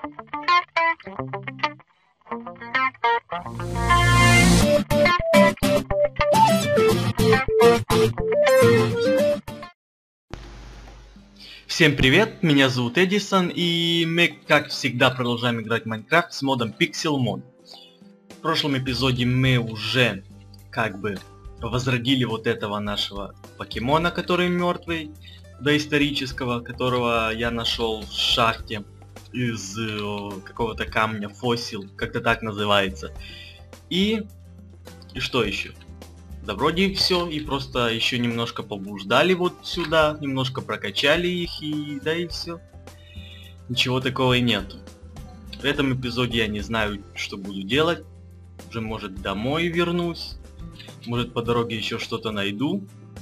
Всем привет, меня зовут Эдисон, и мы, как всегда, продолжаем играть в Майнкрафт с модом Pixel Mod. В прошлом эпизоде мы уже, возродили вот этого нашего покемона, который мертвый, доисторического, которого я нашел в шахте из какого-то камня, фосил, как-то так называется. И что еще? Да вроде все, и просто еще немножко побуждали вот сюда, немножко прокачали их, и да и все. Ничего такого и нету. В этом эпизоде я не знаю, что буду делать. Уже может домой вернусь, может по дороге еще что-то найду.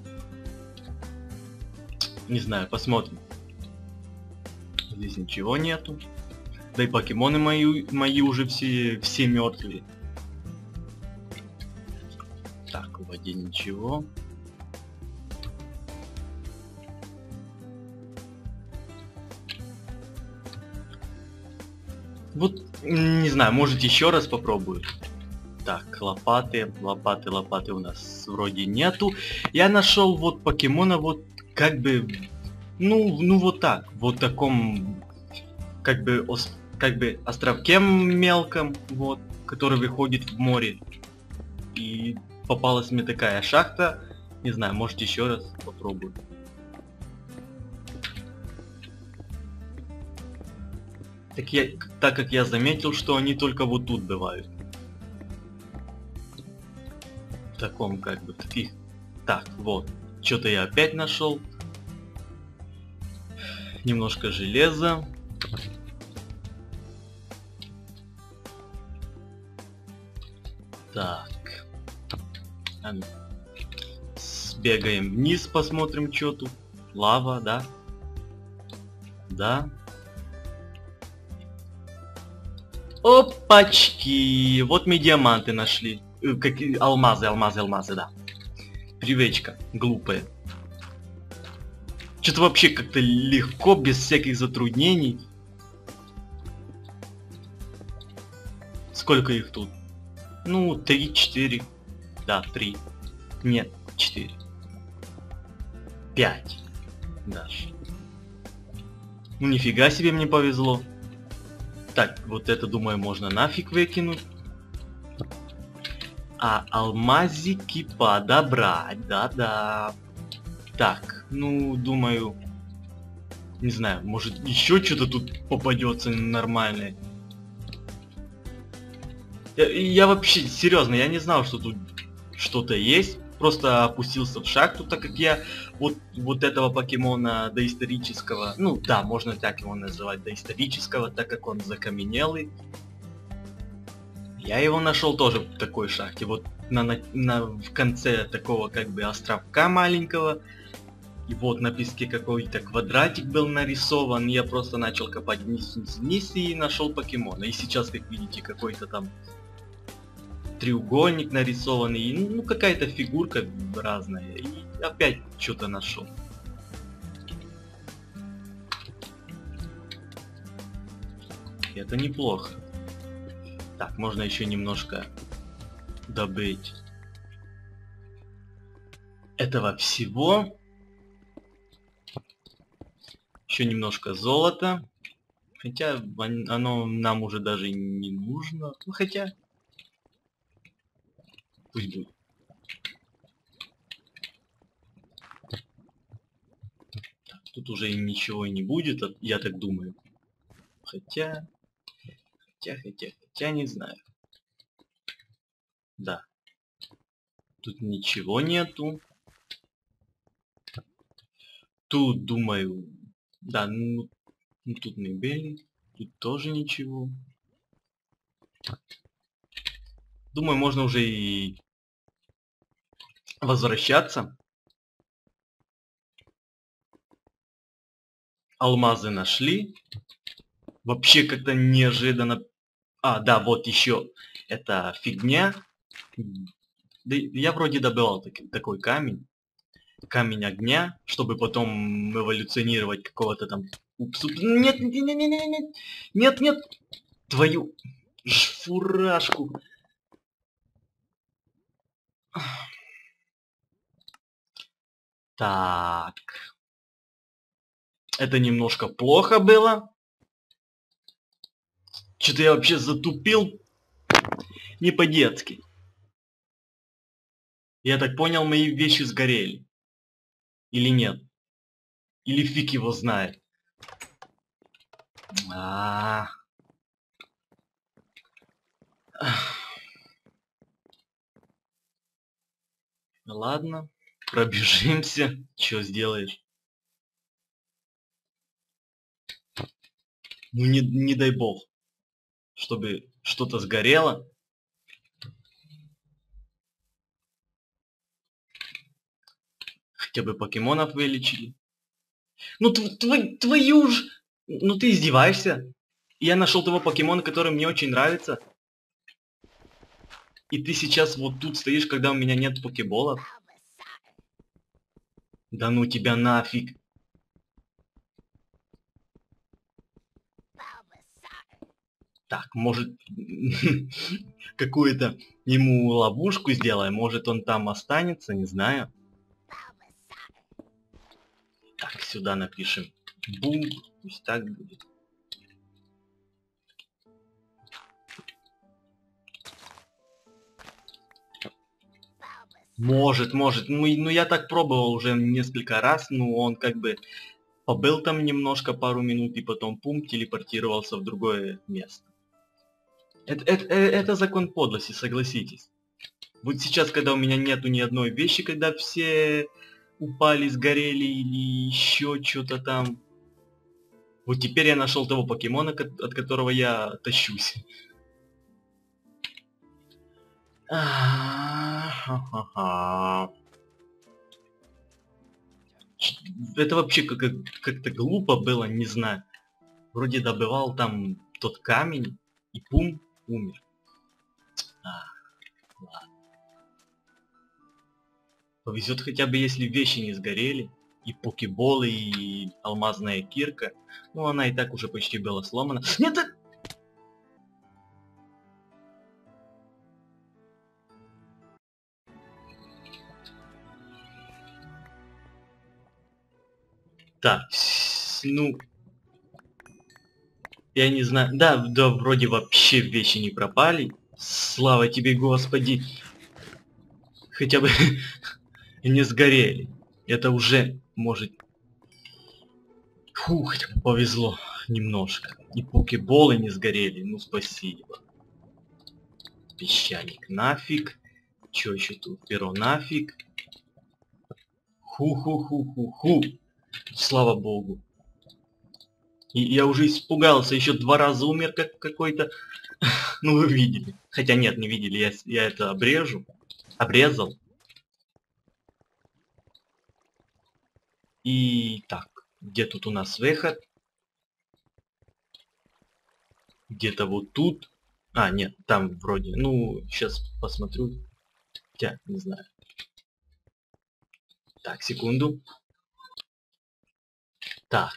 Не знаю, посмотрим. Здесь ничего нету. Да и покемоны мои уже все мертвые. Так, в воде ничего. Вот, не знаю, может еще раз попробую. Так, лопаты у нас вроде нету. Я нашел вот покемона вот ну вот так, вот таком островке мелком, вот, который выходит в море. И попалась мне такая шахта. Не знаю, может еще раз попробую. Так как я заметил, что они только вот тут бывают. В таком таких. Так, вот. Что-то я опять нашел. Немножко железа. Так. Сбегаем вниз, посмотрим, что тут. Лава, да? Да. Опачки! Вот мы диаманты нашли. Алмазы, да. Привычка глупая. Что-то вообще как-то легко, без всяких затруднений. Сколько их тут? Ну, 3-4. Да, 3. Нет, 4. 5. Даже. Ну, нифига себе мне повезло. Так, вот это, думаю, можно нафиг выкинуть. А алмазики подобрать, да-да. Так, ну, думаю... Не знаю, может еще что-то тут попадется нормальное. Я вообще, серьезно, я не знал, что тут что-то есть. Просто опустился в шахту, так как я вот этого покемона доисторического, ну да, можно так его называть, доисторического, так как он закаменелый. Я его нашел тоже в такой шахте, вот в конце такого островка маленького. И вот на песке какой-то квадратик был нарисован, я просто начал копать вниз и нашел покемона. И сейчас, как видите, какой-то там треугольник нарисованный, ну какая-то фигурка разная, и опять что-то нашел. Это неплохо. Так, можно еще немножко добыть этого всего. Еще немножко золота. Хотя оно нам уже даже не нужно. Ну хотя... Пусть будет. Так, тут уже ничего и не будет, я так думаю. Хотя не знаю. Да. Тут ничего нету. Тут, думаю... Да, ну тут мы были. Тут тоже ничего. Думаю, можно уже и возвращаться. Алмазы нашли. Вообще как-то неожиданно. А, да, вот еще эта фигня. Да, я вроде добывал такой камень. камень огня, чтобы потом эволюционировать какого-то там... Нет, нет, нет, нет, нет, нет, нет, твою фуражку. Так. Это немножко плохо было. Что-то я вообще затупил. Не по-детски. Я так понял, мои вещи сгорели. Или нет? Или фиг его знает. Ладно, пробежимся. Что сделаешь? Ну не дай бог, чтобы что-то сгорело. Хотя бы покемонов вылечили. Ну твою ж... Ну ты издеваешься? Я нашел того покемона, который мне очень нравится. И ты сейчас вот тут стоишь, когда у меня нет покеболов? Да ну тебя нафиг. Так, может, какую-то ему ловушку сделаем, может он там останется, не знаю. Так, сюда напишем бум, пусть так будет. Может, ну я так пробовал уже несколько раз, но он как бы побыл там немножко, пару минут, и потом пум, телепортировался в другое место. Это закон подлости, согласитесь. Вот сейчас, когда у меня нету ни одной вещи, когда все упали, сгорели или еще что-то там. Вот теперь я нашел того покемона, от которого я тащусь. Это вообще как-то глупо было, не знаю. Вроде добывал там тот камень, и пум, умер. Ладно. Повезет хотя бы, если вещи не сгорели. И покеболы, и алмазная кирка. Ну, она и так уже почти была сломана. Нет! Так, ну... Я не знаю. Да, вроде вообще вещи не пропали. Слава тебе, Господи. Хотя бы не сгорели. Это уже может... Фух, повезло немножко. И покеболы не сгорели. Ну, спасибо. Песчаник нафиг. Чё еще тут? Перо нафиг. Ху-ху-ху-ху-ху. Слава богу. И я уже испугался. Еще 2 раза умер как какой-то... Ну, вы видели. Хотя нет, не видели. Я это обрежу. Обрезал. И так, где тут у нас выход? Где-то вот тут. А, нет, там вроде. Ну, сейчас посмотрю. Хотя, не знаю. Так, секунду. Так.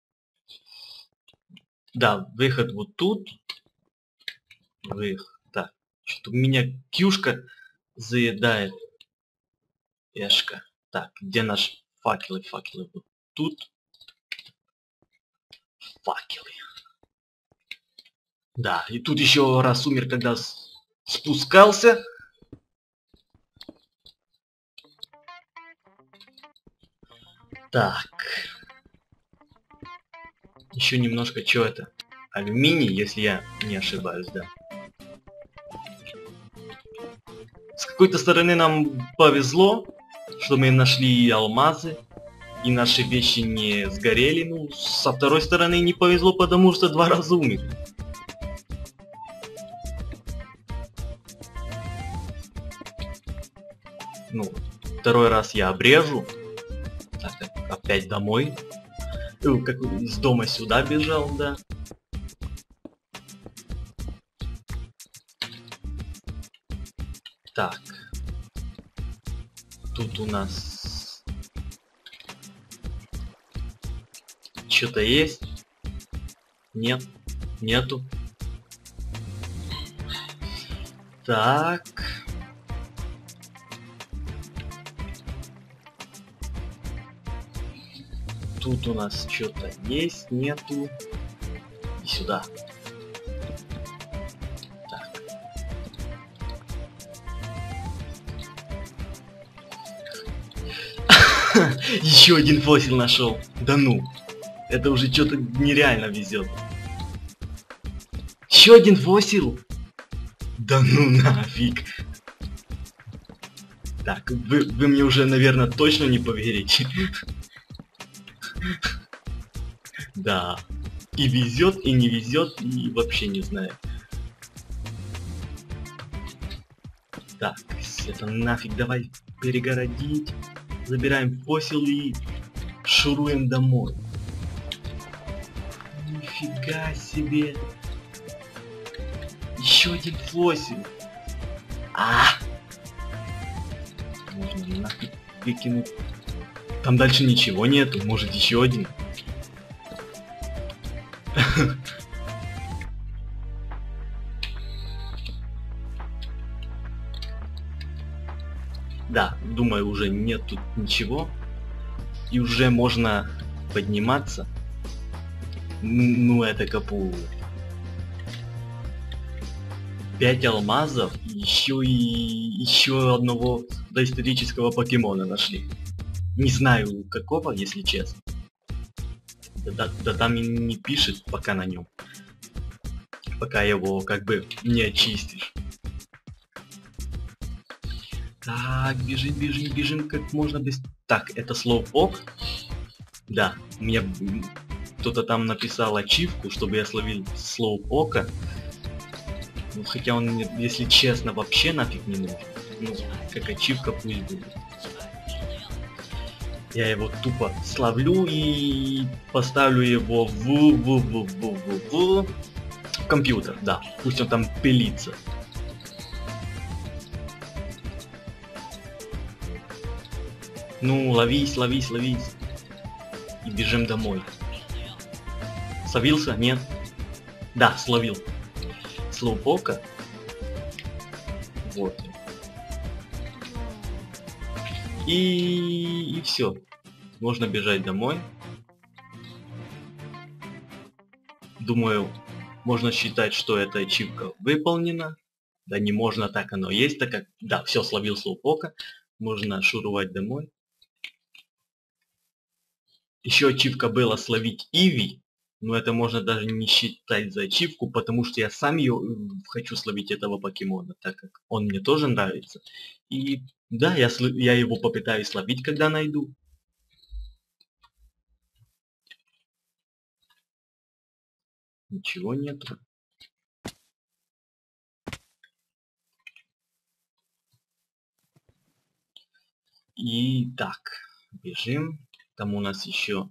Да, выход вот тут. Выход. Так. Что-то у меня кюшка заедает. Эшка. Так, где наш факелы? Факелы вот тут. Факелы. Да, и тут еще раз умер, когда спускался. Так. Еще немножко, что это? Алюминий, если я не ошибаюсь, да. С какой-то стороны нам повезло, что мы нашли алмазы, и наши вещи не сгорели. Ну, со второй стороны не повезло, потому что 2 раза умер. Ну, второй раз я обрежу. Так, опять домой. Как из дома сюда бежал, да. Так. Тут у нас Что-то есть? Нет, нету. Так. Тут у нас что-то есть, нету. И сюда. Так. Еще один фосил нашел. Да ну. Это уже что-то нереально везет. Еще один фосил. Да ну нафиг. Так, вы мне уже, наверное, точно не поверите. Да. И везет, и не везет, и вообще не знаю. Так, это нафиг, давай перегородить. Забираем фосил и шуруем домой. Нифига себе. Еще один фосил. Можно нафиг выкинуть. Там дальше ничего нету, может еще один. Да, думаю, уже нет тут ничего. И уже можно подниматься. Ну это капу. 5 алмазов, еще одного доисторического покемона нашли. Не знаю какого, если честно. Да там и не пишет пока на нем. Пока его как бы не очистишь. Так, бежим как можно без... Так, это Slowpoke. Да, мне кто-то там написал ачивку, чтобы я словил Slowpoke. Ну, хотя он, если честно, вообще нафиг не нужен. Ну, как ачивка пусть будет. Я его тупо словлю и поставлю его в компьютер, да. Пусть он там пылится. Ну, ловись. И бежим домой. Словился? Нет? Да, словил. Слоупока. Вот. И все. Можно бежать домой. Думаю, можно считать, что эта ачивка выполнена. Да не можно, так оно есть, так как... Да, все, словил Слоупока. Можно шуровать домой. Еще ачивка была словить Иви. Но это можно даже не считать за ачивку, потому что я сам ее хочу словить, этого покемона, так как он мне тоже нравится. И да, я его попытаюсь словить, когда найду. Ничего нету. И так, бежим. Там у нас еще...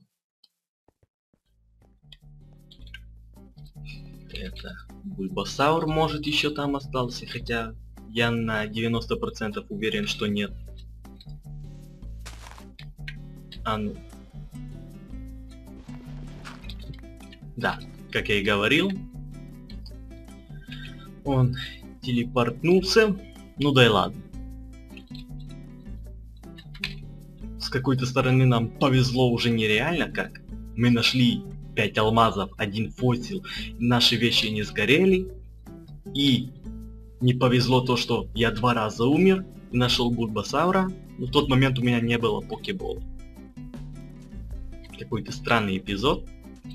Это Бульбасаур, может, еще там остался, хотя я на 90% уверен, что нет. А ну. Да, как я и говорил, он телепортнулся. Ну да и ладно. С какой-то стороны нам повезло уже нереально, как мы нашли 5 алмазов, 1 фосил, наши вещи не сгорели. И не повезло то, что я 2 раза умер и нашел Бульбасаура. Но в тот момент у меня не было покебола. Какой-то странный эпизод.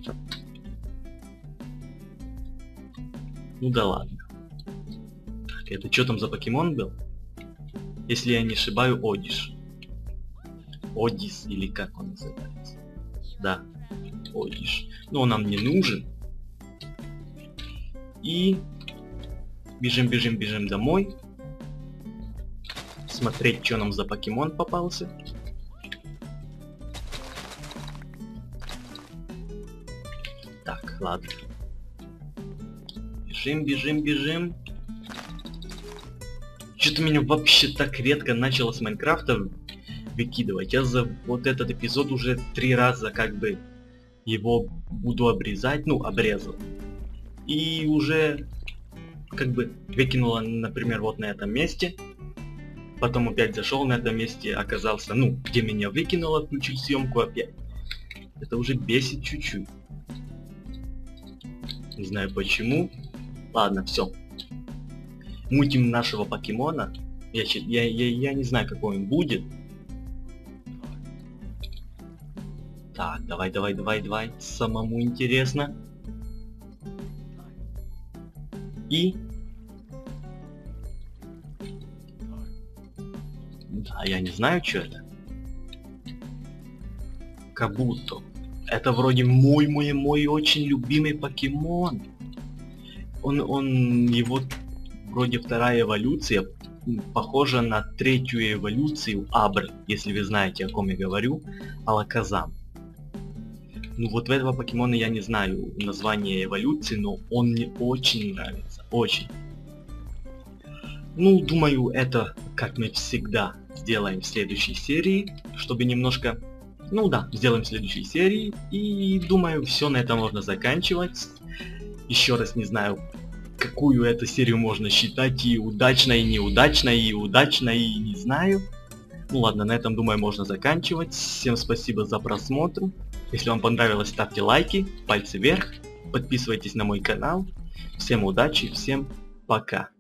Ну да ладно. Так, это что там за покемон был? Если я не ошибаю, Одиш. Одис, или как он называется. Да, Одиш. Но он нам не нужен. И бежим домой. Смотреть, что нам за покемон попался. Так, ладно. Бежим. Что-то меня вообще так редко начало с Майнкрафта выкидывать. Я за вот этот эпизод уже 3 раза как бы его буду обрезать, ну, обрезал. И уже как бы выкинула, например, вот на этом месте. Потом опять зашел на этом месте, оказался, ну, где меня выкинуло, включил съемку опять. Это уже бесит чуть-чуть. Не знаю почему. Ладно, все. Мутим нашего покемона. Я не знаю, какой он будет. Так, давай. Самому интересно. И... Да, я не знаю, что это. Кабуто. Это вроде мой очень любимый покемон. Его вроде вторая эволюция похожа на третью эволюцию Абры, если вы знаете, о ком я говорю, Алаказам. Ну вот в этого покемона я не знаю название эволюции, но он мне очень нравится, очень. Ну, думаю, это, как мы всегда, сделаем в следующей серии, чтобы немножко... Ну да, сделаем в следующей серии, и думаю, все на этом можно заканчивать. Еще раз не знаю, какую эту серию можно считать и удачной, и неудачной, и удачной, и не знаю. Ну ладно, на этом, думаю, можно заканчивать. Всем спасибо за просмотр. Если вам понравилось, ставьте лайки, пальцы вверх, подписывайтесь на мой канал. Всем удачи, всем пока.